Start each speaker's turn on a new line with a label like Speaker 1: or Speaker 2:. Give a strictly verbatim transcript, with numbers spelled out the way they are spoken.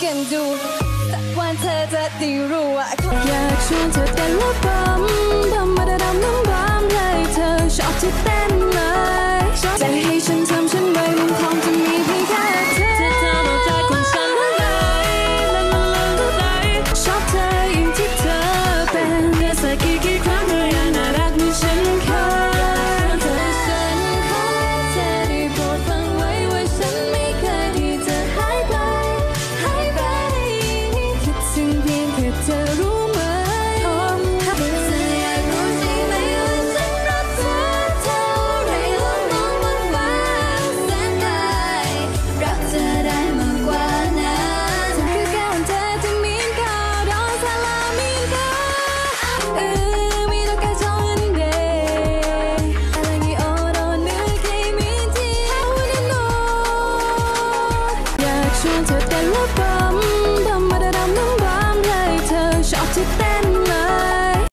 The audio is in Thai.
Speaker 1: กันดูสักวันเธอจะได้รู้ว่าอยากชวนเธอเต้นและบัมบัมมาดาดำน้ำบัมเลยเธอชอบที่เต้นเลยจะให้ฉัน